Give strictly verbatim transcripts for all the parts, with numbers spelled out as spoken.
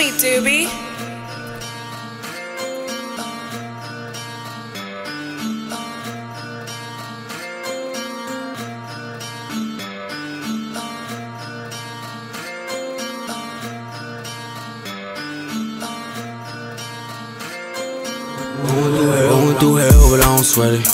me, Doobie. Going through hell, but I don't sweat it.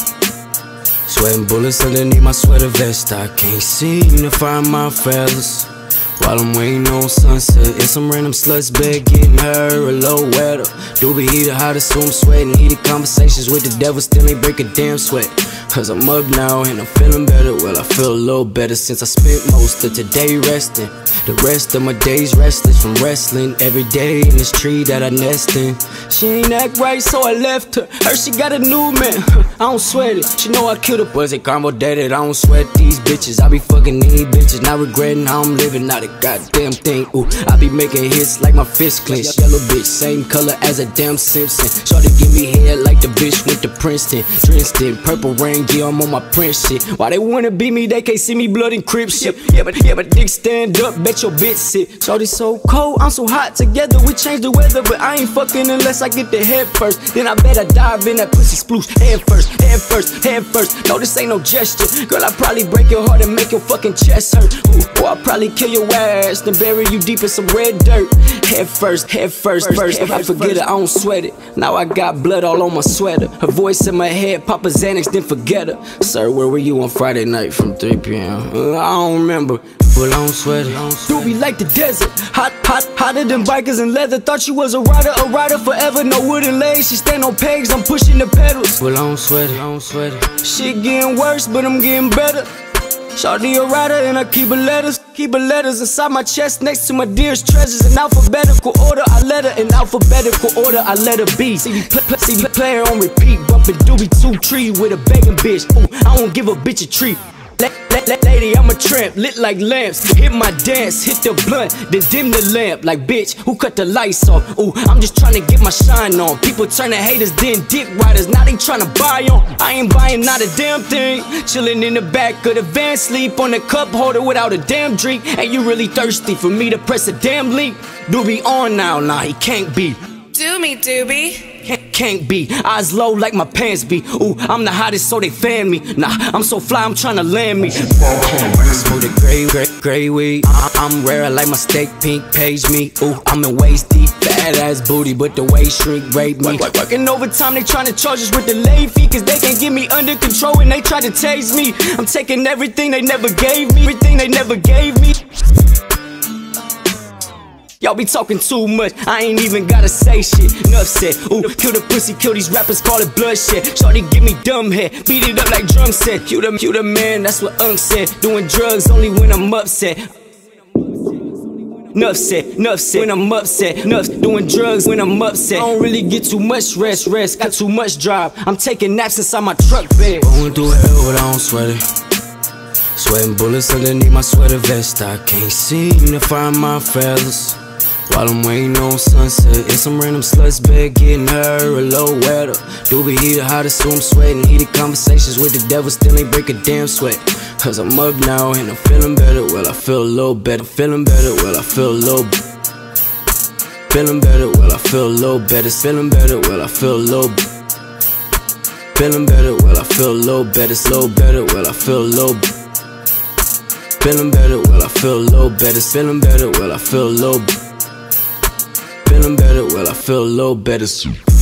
Sweating bullets underneath my sweater vest. I can't seem to find my fellas while I'm waiting on sunset. In some random slut's bed, getting her a little wetter. Doobie, he the hottest, so I'm sweating. Heated conversations with the devil, still ain't break a damn sweat. Cause I'm up now and I'm feeling better. Well, I feel a little better since I spent most of today resting. The rest of my days restless from wrestling every day in this tree that I nest in. She ain't act right, so I left her. Heard she got a new man. I don't sweat it. She know I killed her. Was it karma dated? I don't sweat these bitches. I be fucking these bitches, not regretting how I'm living. Not a goddamn thing. Ooh, I be making hits like my fist clenched. Yellow bitch, same color as a damn Simpson. Shorty give me head like the bitch went to Princeton. Drenched in purple rain, yeah, I'm on my Prince shit. Why they wanna be me? They can't see me blood and crip shit. Yeah, but yeah, but dick stand up, bet your bitch sit. Shorty so cold, I'm so hot. Together we change the weather, but I ain't fucking unless I get the head first. Then I bet I dive in that pussy sploosh. Head first, head first, head first. No, this ain't no gesture. Girl, I probably break your heart and make your fucking chest hurt. Ooh, or I'll probably kill your ass, then bury you deep in some red dirt. Head first, head first, first. If I forget it, I don't sweat it. Now I got blood all on my sweater. Her voice in my head, Papa Xanax, then forget her. Sir, where were you on Friday night from three P M? Uh, I don't remember. But I don't sweat it. Doobie like the desert, hot, hot, hotter than bikers in leather. Thought you was a rider, a rider forever. No wooden legs, she stand on pegs. I'm pushing the pedals. Well, I don't sweat it, I don't sweat it. Shit getting worse, but I'm getting better. Shawty a rider and I keep her letters. Keep her letters inside my chest next to my dearest treasures. In alphabetical order, I let her. In alphabetical order, I let her be. C D play, play, C D player on repeat. Bumping Doobie two trees with a begging bitch. Ooh, I don't give a bitch a treat. La la la lady, I'm a tramp, lit like lamps. Hit my dance, hit the blunt, then dim the lamp. Like bitch, who cut the lights off? Ooh, I'm just trying to get my shine on. People turn to haters, then dick riders. Now they trying to buy on. I ain't buying not a damn thing. Chilling in the back of the van, sleep on the cup holder without a damn drink. Ain't you really thirsty for me to press a damn link? Doobie on now, nah, he can't be. Do me, Doobie. Can't, can't be, eyes low like my pants be. Ooh, I'm the hottest so they fan me. Nah, I'm so fly, I'm tryna land me. Smoke the gray, gray, gray weed. I I'm rare like my steak pink page me. Ooh, I'm in waist deep, fat ass booty, but the waist shrink rape me. Work, working overtime, they tryna charge us with the late fee. Cause they can't get me under control and they try to tase me. I'm taking everything they never gave me. Everything they never gave me. Y'all be talking too much, I ain't even gotta say shit. Nuff said, ooh, kill the pussy, kill these rappers, call it bloodshed. Shorty give me dumb head, beat it up like drum set. Kill the, kill the man, that's what Unc said. Doing drugs only when I'm upset. Nuff said, nuff said, when I'm upset. Nuff doing drugs when I'm upset. I don't really get too much rest, rest, got too much drive. I'm taking naps inside my truck bed. Going through hell, but I don't sweat it. Sweating bullets underneath my sweater vest. I can't seem to find my fellas while I'm waiting on sunset. In some random slut's bed, getting her a little wetter. Doobie, he the hottest, so I'm sweating. Heated conversations with the devil, still ain't break a damn sweat. Cause I'm up now and I'm feeling better. Well, I feel a little better. Feeling better, well, I feel a little Feeling better, well, I feel a little better. Feeling better, well, I feel a little Feeling better, well, I feel a little better. Slow better, well, I feel a little Feeling better, well, I feel a little better. Feeling better, well, I feel a little Feeling better, well, I feel a little better.